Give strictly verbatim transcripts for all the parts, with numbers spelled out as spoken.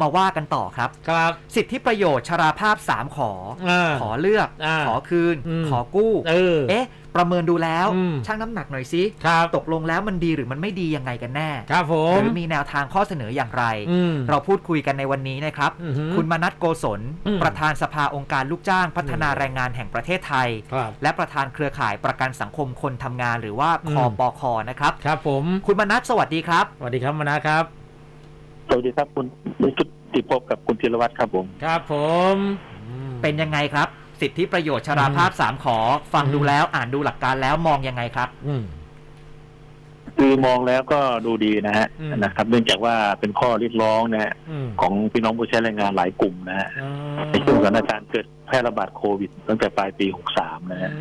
มาว่ากันต่อครับครับสิทธิประโยชน์ชราภาพสามขอขอเลือกขอคืนขอกู้เอ๊ะประเมินดูแล้วชั่งน้ำหนักหน่อยสิตกลงแล้วมันดีหรือมันไม่ดียังไงกันแน่ครับผมหรือมีแนวทางข้อเสนออย่างไรเราพูดคุยกันในวันนี้นะครับคุณมนัสโกศลประธานสภาองค์การลูกจ้างพัฒนาแรงงานแห่งประเทศไทยและประธานเครือข่ายประกันสังคมคนทำงานหรือว่าคปค.นะครับครับผมคุณมนัสสวัสดีครับสวัสดีครับมนัสครับสวัสดีครับคุณจุติภพกับคุณธีรวัฒน์ครับผมครับผมเป็นยังไงครับสิทธิประโยชน์ชราภาพสามขอฟังดูแล้วอ่านดูหลักการแล้วมองยังไงครับคือมองแล้วก็ดูดีนะฮะนะครับเนื่องจากว่าเป็นข้อเรียกร้องนะฮะของพี่น้องผู้ใช้แรงงานหลายกลุ่มนะฮะในช่วงสถานการณ์เกิดแพร่ระบาดโควิดตั้งแต่ปลายปีหกสามนะฮะ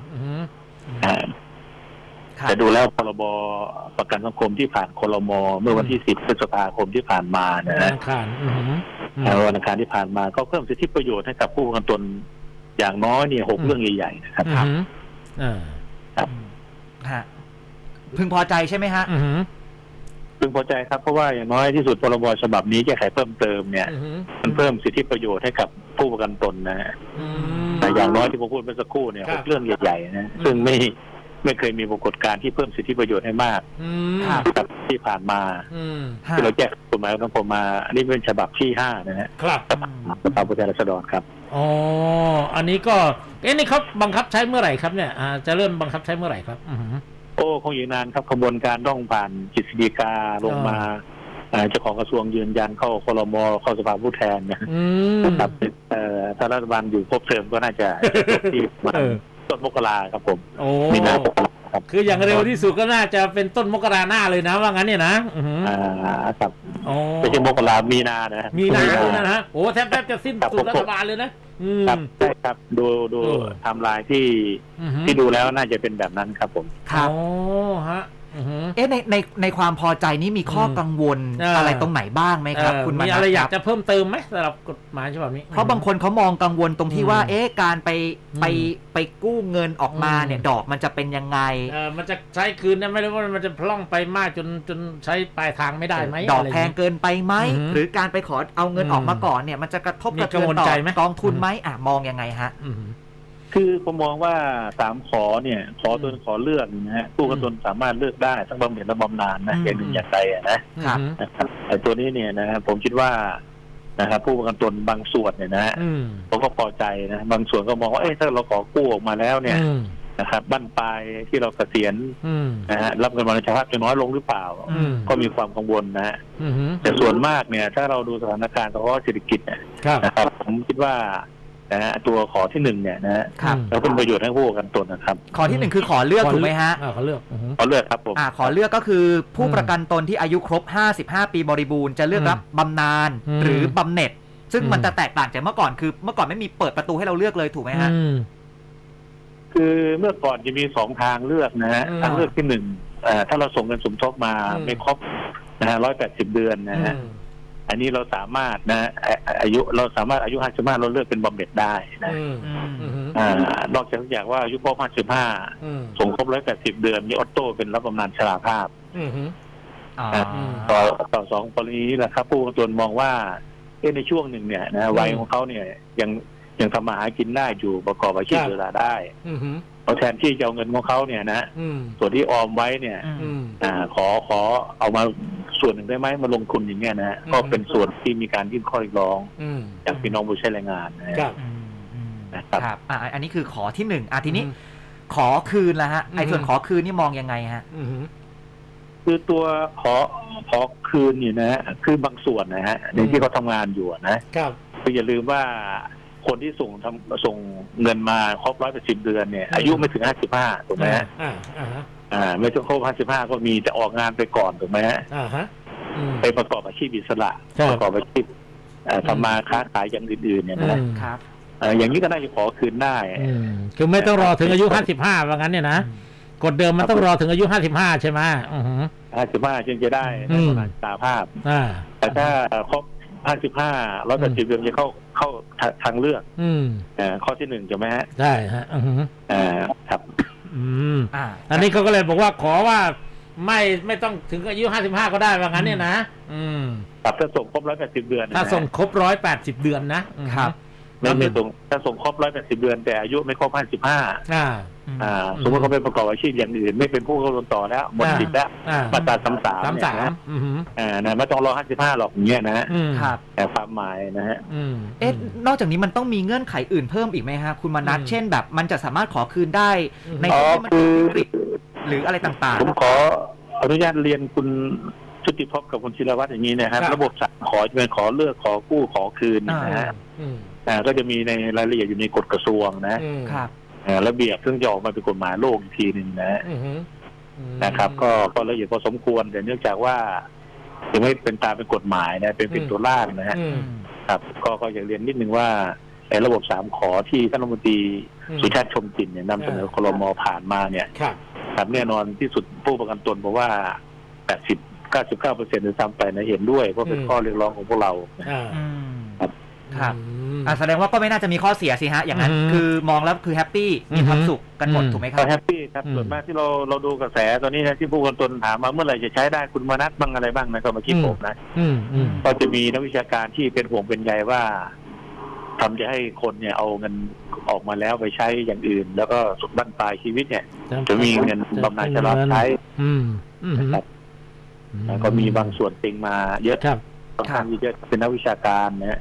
แต่ดูแล้วพรบประกันสังคมที่ผ่านครม.เมื่อวันที่สิบพฤษภาคมที่ผ่านมานะฮะวันอังคารที่ผ่านมาก็เพิ่มสิทธิประโยชน์ให้กับผู้ประกันตนอย่างน้อยเนี่ยหกเรื่องใหญ่ๆนะครับครับครับฮะพึงพอใจใช่ไหมฮะพึงพอใจครับเพราะว่าอย่างน้อยที่สุดพรบฉบับนี้แก้ไขเพิ่มเติมเนี่ยมันเพิ่มสิทธิประโยชน์ให้กับผู้ประกันตนนะฮะแต่อย่างน้อยที่ผมพูดเมื่อสักครู่เนี่ยหกเรื่องใหญ่ๆนะซึ่งไม่ไม่เคยมีปรากฏการณ์ที่เพิ่มสิทธิประโยชน์ให้มากครับที่ผ่านมาที่เราแก้กฎหมายสังคมมาอันนี้เป็นฉบับที่ห้านะฮะครับสภาผู้แทนราษฎรครับอ๋ออันนี้ก็เอ๊ะนี่เขาบังคับใช้เมื่อไหร่ครับเนี่ยจะเริ่มบังคับใช้เมื่อไหร่ครับโอ้คงอีกนานครับกระบวนการต้องผ่านกฤษฎีกาลงมาเจ้าของกระทรวงยืนยันเข้าครม.เข้าสภาผู้แทนนะครับถ้ารัฐบาลอยู่ครบเทอมก็น่าจะจบที่ต้นมกราครับผมมีนาคมครับคืออย่างเร็วที่สุดก็น่าจะเป็นต้นมกราหน้าเลยนะว่างั้นเนี่ยนะอ่าครับไม่ใช่มกรามีนานะมีนานะฮะโอ้แทบแทบจะสิ้นสุดรัฐบาลเลยนะครับใช่ครับดูดูไทม์ไลน์ที่ที่ดูแล้วน่าจะเป็นแบบนั้นครับผมครับโอ้ฮะเอ๊ะในในในความพอใจนี้มีข้อกังวลอะไรตรงไหนบ้างไหมครับคุณมีอะไรอยากจะเพิ่มเติมไหมสำหรับกฎหมายฉบับนี้เพราะบางคนเขามองกังวลตรงที่ว่าเอ๊ะการไปไปไปกู้เงินออกมาเนี่ยดอกมันจะเป็นยังไงเออมันจะใช้คืนไม่รู้ว่ามันจะพล่องไปมากจนจนใช้ปลายทางไม่ได้ไหมดอกแพงเกินไปไหมหรือการไปขอเอาเงินออกมาก่อนเนี่ยมันจะกระทบกระเทือนต่อกองทุนไหมอ่ะมองยังไงฮะคือผมมองว่าสามขอเนี่ยขอตัวขอเลือกนะฮะผู้ประกันตนสามารถเลือกได้ทั้งบำเหน็จและบำนาญนะอย่างหนึ่งอย่างใดนะครับนะครับไอ้ตัวนี้เนี่ยนะครับผมคิดว่านะครับผู้ประกันตนบางส่วนเนี่ยนะฮะผมก็พอใจนะบางส่วนก็มองว่าเอ้ถ้าเราขอกู้ออกมาแล้วเนี่ยนะครับบั้นปลายที่เราเกษียณนะฮะรับเงินบำนาญชราภาพจะน้อยลงหรือเปล่าก็มีความกังวลนะฮะแต่ส่วนมากเนี่ยถ้าเราดูสถานการณ์เฉพาะเศรษฐกิจเนี่ยนะครับผมคิดว่านะฮะตัวขอที่หนึ่งเนี่ยนะฮะแล้วเป็นประโยชน์ให้ผู้ประกันตนนะครับขอที่หนึ่งคือขอเลือกถูกไหมฮะขอเลือกขอเลือกครับผมอ่าขอเลือกก็คือผู้ประกันตนที่อายุครบห้าสิบห้าปีบริบูรณ์จะเลือกรับบำนาญหรือบำเหน็จซึ่งมันจะแตกต่างจากเมื่อก่อนคือเมื่อก่อนไม่มีเปิดประตูให้เราเลือกเลยถูกไหมฮะคือเมื่อก่อนจะมีสองทางเลือกนะฮะทางเลือกที่หนึ่งถ้าเราส่งเงินสมทบมาไม่ครบนะฮะร้อยแปดสิบเดือนนะฮะอันนี้เราสามารถนะอายุเราสามารถอายุห้าสิบห้าเราเลือกเป็นบำเหน็จได้นะนอกจากอย่างว่าอายุครบห้าสิบห้าส่งครบร้อยแปดสิบเดือนมีออโต้เป็นรับบำนาญชราภาพต่อต่อสองกรณีนี้นะครับผู้ประกันตนมองว่าในช่วงหนึ่งเนี่ยนะวัยของเขาเนี่ยยังยังทำมาหากินได้อยู่ประกอบอาชีพเวลาได้เพราะแทนที่จะเอาเงินของเขาเนี่ยนะส่วนที่ออมไว้เนี่ยขอขอเอามาส่วนหนึ่งได้ไหมมาลงทุนอย่างเงี้ยนะก็เป็นส่วนที่มีการยื่นข้อเรียกร้องจากพี่น้องผู้ใช้แรงงานนะครับครับอ่าอันนี้คือขอที่หนึ่งอ่ะทีนี้ขอคืนแล้วฮะไอ้ส่วนขอคืนนี่มองยังไงฮะคือตัวขอขอคืนเนี่ยนะคือบางส่วนนะฮะในที่เขาทำงานอยู่นะครับคืออย่าลืมว่าคนที่ส่งทำส่งเงินมาครบร้อยแปดสิบเดือนเนี่ยอายุไม่ถึงห้าสิบห้าถูกไหมฮะอ่าอ่าไม่ต้องครบห้าสิบห้าก็มีแต่ออกงานไปก่อนถูกไหมฮะอ่าฮะไปประกอบอาชีพอิสระประกอบอาชีพทำมาค้าขายอย่างอื่นๆเนี่ยนะครับอย่างนี้ก็น่าจะขอคืนได้คือไม่ต้องรอถึงอายุห้าสิบห้าว่างั้นเนี่ยนะกฎเดิมมันต้องรอถึงอายุห้าสิบห้าใช่ไหมอือฮึห้าสิบห้าจึงจะได้บำนาญชราภาพแต่ถ้าครบห้าสิบห้าร้อยแปดสิบเดือนจะเข้าเข้าทางเลือกอ่าข้อที่หนึ่งใช่ไหมฮะใช่ฮะอ่าครับอืมอันนี้เขาก็เลยบอกว่าขอว่าไม่ไม่ต้องถึงอายุห้าสิบห้าก็ได้ว่างั้นเนี่ยนะอืมครับถ้าส่งครบร้อยแปดสิบเดือนถ้าส่งครบร้อยแปดสิบเดือนนะครับไม่ไม่ส่งถ้าส่งครบร้อยแปดสิบเดือนแต่อายุไม่ครบห้าสิบห้าอ่าอ่าสมมติเขาไปประกอบอาชีพอย่างอื่นไม่เป็นผู้เข้าร่วมต่อแล้วหมดสิทธิ์แล้วมาตราสามสามเนี่ยนะอ่านะไม่ต้องรอห้าสิบห้าหรอกอย่างเงี้ยนะครับแต่ความหมายนะฮะเอ๊ะนอกจากนี้มันต้องมีเงื่อนไขอื่นเพิ่มอีกไหมฮะคุณมนัสเช่นแบบมันจะสามารถขอคืนได้ในที่ที่มันวิกฤตหรืออะไรต่างๆผมขออนุญาตเรียนคุณชุติภพกับคุณศิรวัตรอย่างนี้นะครับระบบสั่งขอจะเป็นขอเลือกขอกู้ขอคืนนะฮะอ่าก็จะมีในรายละเอียดอยู่ในกฎกระทรวงนะครับระเบียบซึ่งจะออกมาเป็นกฎหมายโลกอีกทีหนึ่งนะนะครับก็ก็ละเอียดพอสมควรแต่เนื่องจากว่ายังไม่เป็นตามเป็นกฎหมายนะเป็นเป็นตัวร่างนะฮะครับก็ก็อยากเรียนนิดนึงว่าไอ้ระบบสามขอที่ท่านรัฐมนตรีสุชาติชมกลิ่นเนี่ยนำเสนอครม.ผ่านมาเนี่ยครับแน่นอนที่สุดผู้ประกันตนบอกว่าแปดสิบ เก้าสิบเก้าเปอร์เซ็นต์หรือซ้ำไปนะเห็นด้วยเพราะเป็นข้อเรียกร้องของพวกเราครับครับแสดงว่าก็ไม่น่าจะมีข้อเสียสิฮะอย่างนั้นคือมองแล้วคือแฮปปี้มีความสุขกันหมดถูกไหมครับแฮปปี้ครับส่วนมากที่เราเราดูกระแสตอนนี้นะที่ผู้ประกันตนถามมาเมื่อไหร่จะใช้ได้คุณมนัสบ้างอะไรบ้างนะก็มาคิดผมนะก็จะมีนักวิชาการที่เป็นห่วงเป็นใยว่าทำจะให้คนเนี่ยเอาเงินออกมาแล้วไปใช้อย่างอื่นแล้วก็สุดบั้นปลายชีวิตเนี่ยจะมีเงินบำนาญชราใช้นะครับก็มีบางส่วนติงมาเยอะค่อนข้างเยอะเป็นนักวิชาการนะ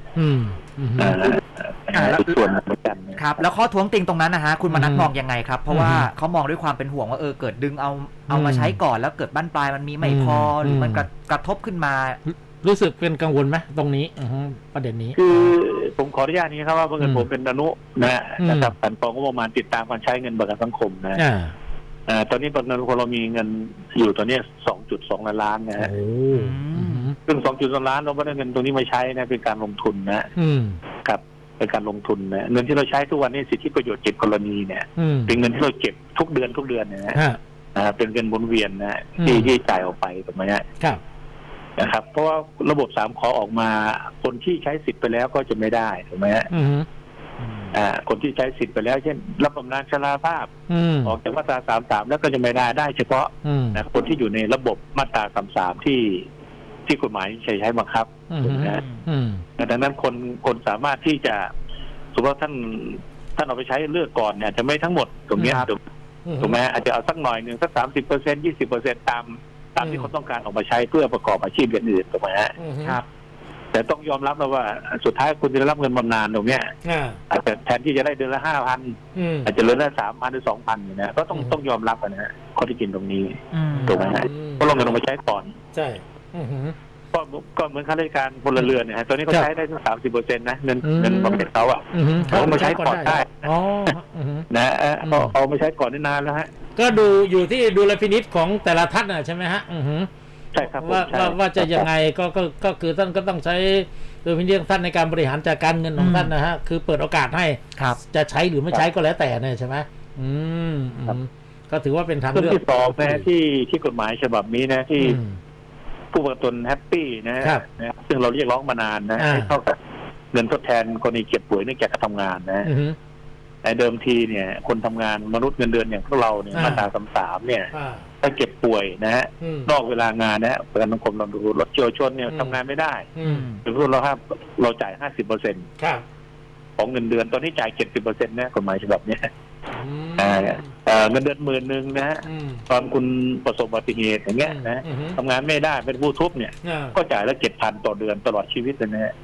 ส่วนเหมือนกันครับแล้วข้อท้วงติงตรงนั้นนะฮะคุณมนัสมองยังไงครับเพราะว่าเขามองด้วยความเป็นห่วงว่าเออเกิดดึงเอาเอามาใช้ก่อนแล้วเกิดบั้นปลายมันมีไม่พอหรือมันกระทบขึ้นมารู้สึกเป็นกังวลไหมตรงนี้ประเด็นนี้คือผมขออนุญาตนี้ครับว่าเพื่อนผมเป็นอนุนะนะครับการกองงบประมาณติดตามการใช้เงินประกันสังคมนะตอนนี้ตอนนั้นเรามีเงินอยู่ตอนนี้ สองจุดสอง ล้านล้านนะฮะซึ่ง สองจุดสอง ล้านเราไม่ได้เงินตรงนี้มาใช้นะเป็นการลงทุนนะครับเป็นการลงทุนนะเงินที่เราใช้ทุกวันนี้สิทธิประโยชน์เจ็ดกรณีเนี่ยเป็นเงินที่เราเก็บทุกเดือนทุกเดือนนะฮะเป็นเงินหมุนเวียนนะที่ที่จ่ายออกไปถูกไหมฮะนะครับเพราะว่าระบบสามขอออกมาคนที่ใช้สิทธิ์ไปแล้วก็จะไม่ได้ถูกไหมฮะอ่าคนที่ใช้สิทธิ์ไปแล้วเช่นรับบำนาญชราภาพออกจากมาตราสามสามแล้วก็จะไม่ได้ได้เฉพาะนะคนที่อยู่ในระบบมาตราสามสามที่ที่กฎหมายใช้ใช้บังคับนะดังนั้นคนคนสามารถที่จะสมมติว่าท่านท่านเอาไปใช้เลือกก่อนเนี่ยจะไม่ทั้งหมดตรงนี้ถูกไหมอาจจะเอาสักหน่อยหนึ่งสักสามสิบเปอร์เซ็นต์ยี่สิบเปอร์เซ็นต์ตามตามที่เขาต้องการออกมาใช้เพื่อประกอบอาชีพอย่างอื่นถูกไหมครับแต่ต้องยอมรับนะว่าสุดท้ายคุณจะได้รับเงินบำนาญตรงเนี้ยอาจจะแทนที่จะได้เดือนละห้าพันอาจจะเหลือได้สามพันหรือสองพันอย่างนี้ก็ต้องต้องยอมรับนะฮะข้อที่จริงตรงนี้ถูกไหมฮะเพราะเราเงินออกมาใช้ก่อนใช่ก็ก็เหมือนข้าราชการพลเรือนเนี่ยตอนนี้เขาใช้ได้ถึงสามสิบเปอร์เซ็นต์นะเงินเงินบำเหน็จเขาอ่ะเขามาใช้ก่อนได้นะเอาเอามาใช้ก่อนได้นานแล้วฮะก็ดูอยู่ที่ดุลพินิจของแต่ละท่านนะใช่ไหมฮะใช่ครับว่าว่าว่าจะยังไงก็ก็ก็คือท่านก็ต้องใช้ดุลพินิจท่านในการบริหารจัดการเงินของท่านนะฮะคือเปิดโอกาสให้จะใช้หรือไม่ใช้ก็แล้วแต่เนี่ยใช่ไหมอืมก็ถือว่าเป็นทางเลือกที่สองนะที่ที่กฎหมายฉบับนี้นะที่ผู้ประกันตนแฮปปี้นะนะซึ่งเราเรียกร้องมานานนะให้เท่ากับเงินทดแทนกรณีเจ็บป่วยเนื่องจากการทำงานนะในเดิมทีเนี่ยคนทำงานมนุษย์เงินเดือนอย่างพวกเราเนี่ยมาตราสามสามเนี่ยถ้าเก็บป่วยนะฮะนอกเวลางานนะประกันสังคมเราดูรถเฉียวชนเนี่ยทำงานไม่ได้หรือพวกเราครับเราจ่ายห้าสิบเปอร์เซ็นต์ของเงินเดือนตอนนี้จ่ายเจ็ดสิบเปอร์เซ็นต์นะกฎหมายฉบับนี้เงินเดือนหมื่นหนึ่งนะฮะตอนคุณประสบอุบัติเหตุอย่างเงี้ยนะทำงานไม่ได้เป็นผู้ทุบเนี่ยก็จ่ายละเจ็ดพันต่อเดือนตลอดชีวิตเลยนะฮะ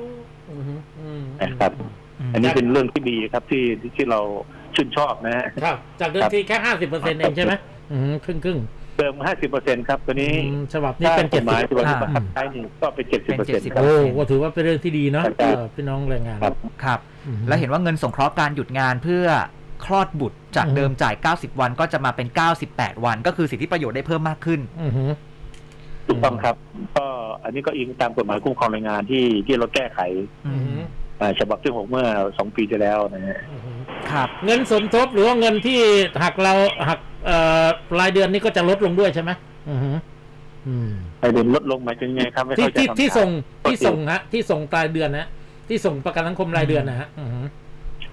นะครับอันนี้เป็นเรื่องที่ดีครับที่ที่เราชื่นชอบนะฮะครับจากเดิมทีแค่ห้าสิบเปอร์เซ็นต์เองใช่ไหมครึ่งครึ่งเติมห้าสิบเปอร์เซ็นต์ครับตัวนี้ฉบับนี้เป็นเจ็ดสิบที่บังคับใช้นี่ก็เป็นเจ็ดสิบเปอร์เซ็นต์โอ้ก็ถือว่าเป็นเรื่องที่ดีเนาะพี่น้องแรงงานครับแล้วเห็นว่าเงินสงเคราะห์การหยุดงานเพื่อคลอดบุตรจากเดิมจ่ายเก้าสิบวันก็จะมาเป็นเก้าสิบแปดวันก็คือสิทธิประโยชน์ได้เพิ่มมากขึ้นถูกต้องครับก็อันนี้ก็อิงตามกฎหมายคุ้มครองแรงงานที่ที่เราแก้ไขฉบับที่หกเมื่อสองปีที่แล้วนะฮะครับเงินสมทบหรือว่าเงินที่หักเราหักรายเดือนนี้ก็จะลดลงด้วยใช่ไหมรายเดือนลดลงหมายถึงไงครับที่ที่ที่ส่งที่ส่งฮะที่ส่งรายเดือนนะที่ส่งประกันสังคมรายเดือนนะฮะ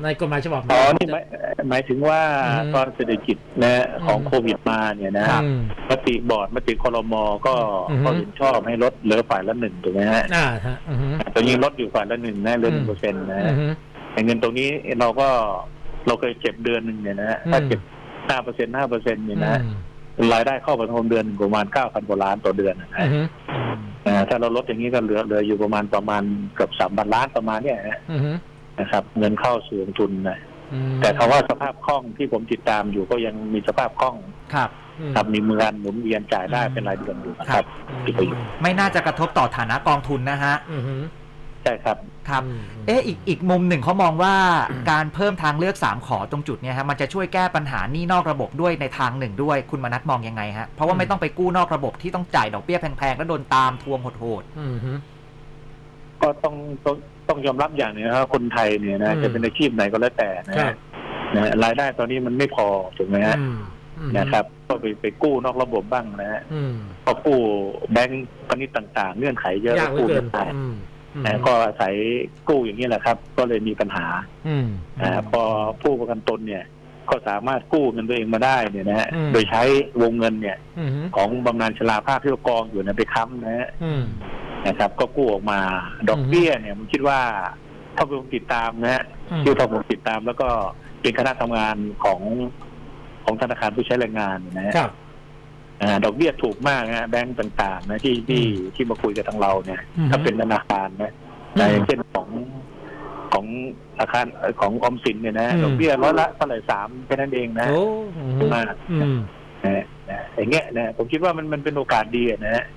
ในกฎหมายฉบับอ๋อนี่หมายหมายถึงว่าตอนเศรษฐกิจนะของโควิดมาเนี่ยนะมติบอร์ดมติครม.ก็ก็เห็นชอบให้ลดเหลือฝ่ายละหนึ่งถูกไหมฮะอ่าฮะแต่ยังลดอยู่ฝ่ายละหนึ่งนะเหลือหนึ่งเปอร์เซ็นต์นะเงินตรงนี้เราก็เราเคยเก็บเดือนหนึ่งเนี่ยนะถ้าเก็บห้าเปอร์เซ็นต์ห้าเปอร์เซ็นต์เนี่ยนะรายได้เข้าประมาณเดือนประมาณเก้าพันกว่าล้านต่อเดือนนะถ้าเราลดอย่างนี้ก็เหลือเหลืออยู่ประมาณประมาณเกือบสามพันล้านประมาณเนี้ยนะครับเงินเข้าสู่ทุนนะแต่คำว่าสภาพคล่องที่ผมติดตามอยู่ก็ยังมีสภาพคล่องครับครับมีเงินหมุนเวียนจ่ายได้เป็นรายเดือนอยู่ครับไม่น่าจะกระทบต่อฐานะกองทุนนะฮะใช่ครับครับเอ๊ะอีกอีกมุมหนึ่งเขามองว่าการเพิ่มทางเลือกสามขอตรงจุดเนี้ยฮะมันจะช่วยแก้ปัญหาหนี้นอกระบบด้วยในทางหนึ่งด้วยคุณมนัสมองยังไงฮะเพราะว่าไม่ต้องไปกู้นอกระบบที่ต้องจ่ายดอกเบี้ยแพงๆแล้วโดนตามทวงโหดๆก็ต้องต้องต้องยอมรับอย่างนี้ครับคนไทยเนี่ยนะจะเป็นอาชีพไหนก็แล้วแต่นะนะรายได้ตอนนี้มันไม่พอถูกไหมฮะนะครับก็ไปไปกู้นอกระบบบ้างนะฮะก็กู้แบงก์พาณิชย์ต่างๆเงื่อนไขเยอะกู้ไม่ได้ก็อาศัยกู้อย่างนี้แหละครับก็เลยมีปัญหาอ่าพอผู้ประกันตนเนี่ยก็สามารถกู้เงินตัวเองมาได้เนี่ยนะฮะโดยใช้วงเงินเนี่ยของบำนาญชราภาพที่กองอยู่นะไปค้ำนะฮะนะครับก็กู้ออกมาดอกเบี้ยเนี่ยผมคิดว่าถ้าผมติดตามนะฮะที่ถ้าผมติดตามแล้วก็เป็นคณะทำงานของของธนาคารผู้ใช้แรงงานนะฮะดอกเบี้ยถูกมากนะแบงก์ต่างๆนะที่ที่ที่มาคุยกับทางเราเนี่ยถ้าเป็นธนาคารนะอย่างเช่นของของอาคารของออมสินเนี่ยนะดอกเบี้ยร้อยละเท่าไหร่สามแค่นั้นเองนะมากนะอย่างเงี้ยนะผมคิดว่ามันมันเป็นโอกาสดีนะฮะ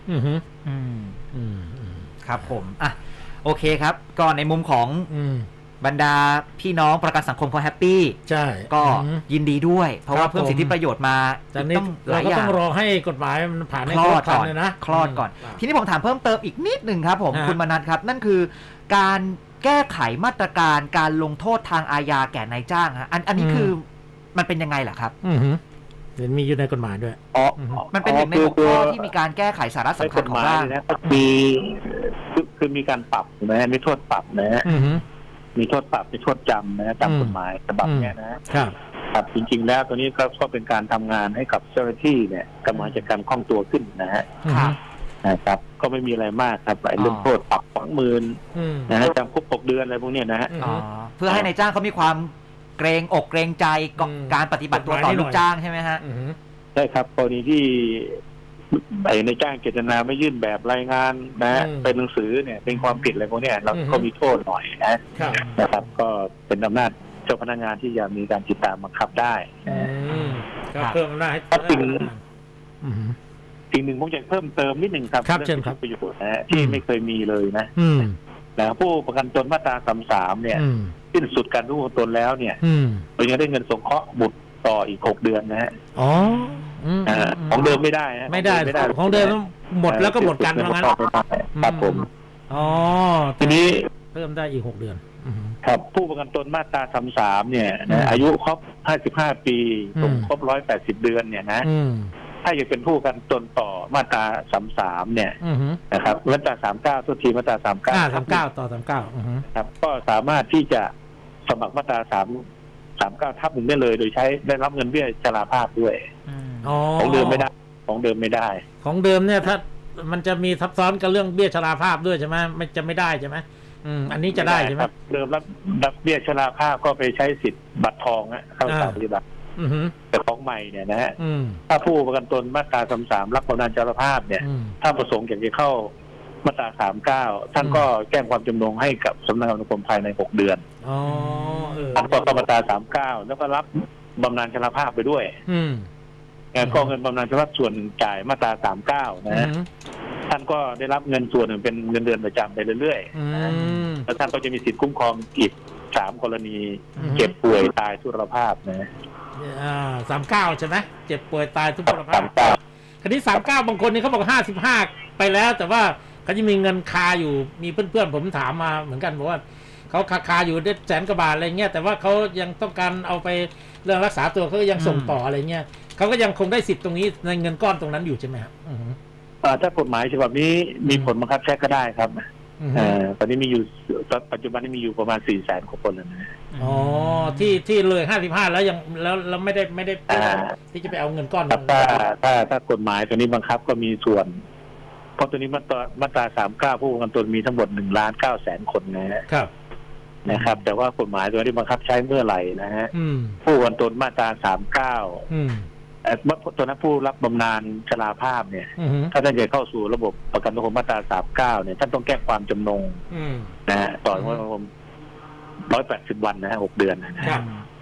ครับผมอ่ะโอเคครับก็ในมุมของบรรดาพี่น้องประกันสังคมเขาแฮปปี้ใช่ก็ยินดีด้วยเพราะว่าเพิ่มสิทธิประโยชน์มาต้องหลายอย่างต้องรอให้กฎหมายมันผ่านให้คลอดก่อนนะคลอดก่อนทีนี้ผมถามเพิ่มเติมอีกนิดหนึ่งครับผมคุณมนัสครับนั่นคือการแก้ไขมาตรการการลงโทษทางอาญาแก่นายจ้างฮะอันอันนี้คือมันเป็นยังไงล่ะครับเห็นมีอยู่ในกฎหมายด้วยอ๋อมันเป็นหนึ่งในหกข้อที่มีการแก้ไขสาระสำคัญของร่างนะมีคือมีการปรับนะมีโทษปรับนะมีโทษปรับมีโทษจำนะตามกฎหมายฉบับนี้นะครับครับจริงๆแล้วตัวนี้ก็เป็นการทำงานให้กับเจ้าหน้าที่เนี่ยกำลังจะการคล่องตัวขึ้นนะฮะนะครับก็ไม่มีอะไรมากครับเรื่องโทษปรับสองหมื่นนะฮะจำคุกหกเดือนอะไรพวกนี้นะฮะเพื่อให้นายจ้างเขามีความเกรงอกเกรงใจการปฏิบัติตัวต่อลูกจ้างใช่ไหมฮะใช่ครับกรณีที่ไอ้ในจ้างเจตนาไม่ยื่นแบบรายงานนะเป็นหนังสือเนี่ยเป็นความผิดอะไรพวกนี้เราก็มีโทษหน่อยนะนะครับก็เป็นอำนาจเจ้าพนักงานที่จะมีการติดตามบังคับได้ก็เพิ่มอำนาจให้สิ่งสิ่งหนึ่งผมอยากเพิ่มเติมนิดหนึ่งครับเรื่องประโยชน์นะที่ไม่เคยมีเลยนะแล้วผู้ประกันตนมาตราสามสามเนี่ยสิ้นสุดการรู้ตนแล้วเนี่ยเรายังได้เงินสงเคราะห์บุตรต่ออีกหกเดือนนะฮะอ๋อของเดิมไม่ได้ไม่ได้ของเดิมหมดแล้วก็หมดกันเพราะงั้นครับผมอ๋อทีนี้เพิ่มได้อีกหกเดือนครับผู้ประกันตนมาตราสามสามเนี่ยอายุครบห้าสิบห้าปีตรงครบร้อยแปดสิบเดือนเนี่ยนะถ้าอยากเป็นผู้ประกันตนต่อมาตราสามสามเนี่ยนะครับมาตราสามเก้าทุกทีมาตราสามเก้าสามเก้าต่อสามเก้าครับก็สามารถที่จะสมัครมาตราสามสามเก้าทับหนึ่งได้เลยโดยใช้ได้รับเงินเบี้ยชราภาพด้วยของเดิมไม่ได้ของเดิมไม่ได้ของเดิมเนี่ยถ้ามันจะมีซับซ้อนกับเรื่องเบี้ยชราภาพด้วยใช่ไหมมันจะไม่ได้ใช่ไหมอืมอันนี้จะได้ใช่ไหมเดิมรับรับเบี้ยชราภาพก็ไปใช้สิทธิ์บัตรทองนะเข้าสถานปฏิบัติแต่ของใหม่เนี่ยนะฮะถ้าผู้ประกันตนมาตราสามสามรับบำนาญชราภาพเนี่ยถ้าประสงค์อยากจะเข้ามาตราสามเก้าท่านก็แจ้งความจำนงให้กับสำนักงานสังคมภายในหกเดือนท่านก็เข้ามาตราสามเก้าแล้วก็รับบำนาญชราภาพไปด้วยก็เงินบำนาญชราภาพส่วนจ่ายมาตราสามเก้านะฮะท่านก็ได้รับเงินส่วนหนึ่งเป็นเงินเดือนประจำไปเรื่อยๆแล้วท่านก็จะมีสิทธิคุ้มครองอีกสามกรณีเจ็บป่วยตายทุพพลภาพนะสามเก้าใช่ไหมเจ็บป่วยตายทุพพลภาพคดีสามเก้าบางคนนี่เขาบอกห้าสิบห้าไปแล้วแต่ว่าเขาจะมีเงินคาอยู่มีเพื่อนๆผมถามมาเหมือนกันบอกว่าเขาคาคาอยู่ได้แสนกว่าบาทอะไรเงี้ยแต่ว่าเขายังต้องการเอาไปเรื่องรักษาตัวเขาก็ยังส่งต่ออะไรเงี้ยเขาก็ยังคงได้สิทธิ์ตรงนี้ในเงินก้อนตรงนั้นอยู่ใช่ไหมครับถ้ากฎหมายฉบับนี้มีผลบังคับใช้ก็ได้ครับตอนนี้มีอยู่ปัจจุบันนี้มีอยู่ประมาณสี่แสนกว่าคนแล้วนะอ๋อที่ที่เลยห้าสิบห้าแล้วยังแล้วเราไม่ได้ไม่ได้ที่จะไปเอาเงินก้อนถ้าถ้าถ้ากฎหมายตัวนี้บังคับก็มีส่วนเพราะตัวนี้มาตรามาตราสามเก้าผู้ประกันตนมีทั้งหมดหนึ่งล้านเก้าแสนคนนะฮะครับนะครับแต่ว่ากฎหมายตัวนี้บังคับใช้เมื่อไหร่นะฮะผู้ประกันตนมาตราสามเก้าตัวนั้นผู้รับบำนาญชราภาพเนี่ยถ้าท่านจะเข้าสู่ระบบประกันสังคมมาตราสามเก้าเนี่ยท่านต้องแก้ความจำนงนะฮะต่อว่าร้อยแปดสิบวันนะฮะหกเดือนนะครับ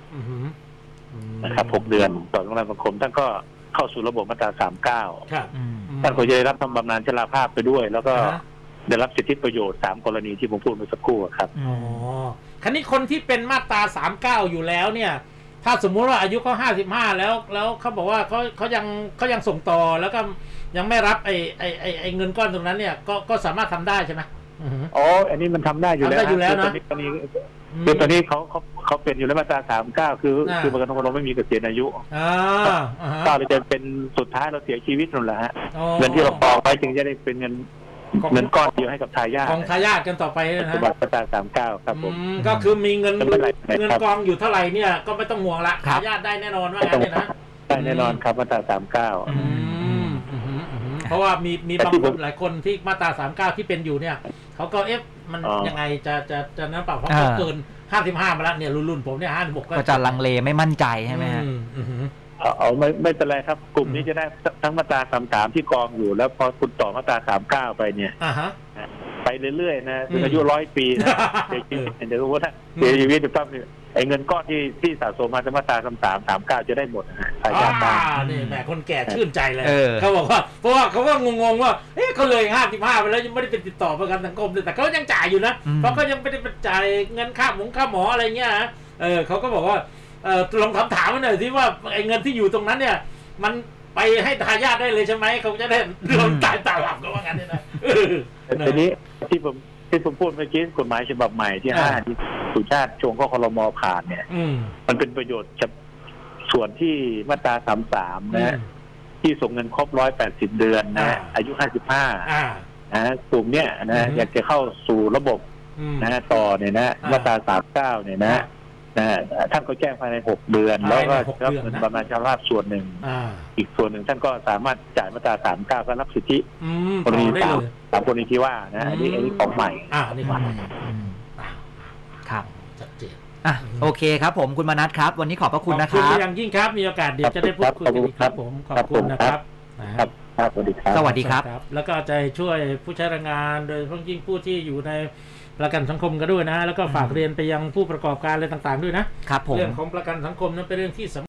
นะครับหกเดือนต่อประกันสังคมท่านก็เข้าสู่ระบบมาตราสามเก้าท่านก็จะได้รับบำนาญชราภาพไปด้วยแล้วก็ได้รับสิทธิประโยชน์สามกรณีที่ผมพูดเมื่อสักครู่ครับอ๋อคราวนี้คนที่เป็นมาตราสามเก้าอยู่แล้วเนี่ยถ้าสมมุติว่าอายุเขาห้าสิบห้าแล้วแล้วเขาบอกว่าเขาเขายังเขายังส่งต่อแล้วก็ยังไม่รับไอ้ไอ้ไอ้ไอ้เงินก้อนตรงนั้นเนี่ยก็ก็สามารถทำได้ใช่ไหมอ๋ออันนี้มันทำได้อยู่แล้วทำได้อยู่แล้วนะตอนนี้คือตอนนี้เขาเขาเขาเป็นอยู่แล้วมาตราสามเก้าคือคือประกันสังคมเราไม่มีเกษียณอายุก็เลยจะเป็นสุดท้ายเราเสียชีวิตนั่นแหละฮะเงินที่เราปอกไว้จึงจะได้เป็นเงินเงินก้อนเดียวให้กับทายาทของทายาทกันต่อไปนะฮะมาตราสามเก้าครับผมก็คือมีเงินเงินกองอยู่เท่าไหร่เนี่ยก็ไม่ต้องห่วงละทายาทได้แน่นอนว่างั้นเนี่ยนะได้แน่นอนครับมาตราสามเก้าเพราะว่ามีมีบางคนหลายคนที่มาตราสามเก้าที่เป็นอยู่เนี่ยเขาก็เอ๊ะมันยังไงจะจะจะนั้นเปล่าเพราะเกินห้าสิบห้ามาแล้วเนี่ยรุ่นๆผมเนี่ยห้าสิบหกก็จะลังเลไม่มั่นใจใช่ไหมฮะเอาไม่ไม่เป็นไรครับกลุ่มนี้จะได้ทั้งมาตราสามสามที่กองอยู่แล้วพอคุณต่อมาตราสามเก้าไปเนี่ยไปเรื่อยๆนะถึงอายุร้อยปีนะเสียชีวิตเดี๋ยวรู้ว่าเสียชีวิตจะต้องไอ้เงินก้อนที่ที่สะสมมาจะมาตราสามสามสามเก้าจะได้หมดนะทายาทได้นี่แหมคนแก่ชื่นใจเลยเขาบอกว่าเพราะว่าเขาก็งงๆว่าเอ๊ะเขาเลยห้าสิบห้าไปแล้วยังไม่ได้เป็นติดต่อประกันสังคมเลยแต่เขายังจ่ายอยู่นะเพราะเขายังไม่ได้จ่ายเงินค่าหมงค่าหมออะไรเงี้ยเออเขาก็บอกว่าเออลองถามถามมาหน่อยสิว่าไอ้เงินที่อยู่ตรงนั้นเนี่ยมันไปให้ทายาทได้เลยใช่ไหมเขาจะได้รวมตายตาหลับก็ว่างั้นเนี่ยนะทีนี้ที่ผมที่ผมพูดเมื่อกี้กฎหมายฉบับใหม่ที่ห้าที่สุชาติชงข้อครม.ผ่านเนี่ยมันเป็นประโยชน์จากส่วนที่มาตราสามสามนะที่ส่งเงินครบร้อยแปดสิบเดือนนะอายุห้าสิบห้านะกลุ่มเนี้ยนะอยากจะเข้าสู่ระบบนะต่อเนี่ยนะมาตราสามเก้าเนี่ยนะนะท่านก็แจ้งภายในหกเดือนแล้วก็รับเงินบำนาญชราภาพส่วนหนึ่งอีกส่วนหนึ่งท่านก็สามารถจ่ายมาตราสามเก้าก็รับสิทธิกรณีสามสามกรณีที่ว่านะอันนี้อันนี้ของใหม่อ่านี่ของใหม่ครับชัดเจนอ่ะโอเคครับผมคุณมนัสครับวันนี้ขอบพระคุณนะครับขอบคุณอย่างยิ่งครับมีโอกาสเดี๋ยวจะได้พูดคุยกันอีกครับผมขอบคุณนะครับครับสวัสดีครับสวัสดีครับแล้วก็จะช่วยผู้ใช้แรงงานโดยเฉพาะยิ่งผู้ที่อยู่ในประกันสังคมกันด้วยนะแล้วก็ฝากเรียนไปยังผู้ประกอบการอะไรต่างๆด้วยนะครับผมเรื่องของประกันสังคมนั้นเป็นเรื่องที่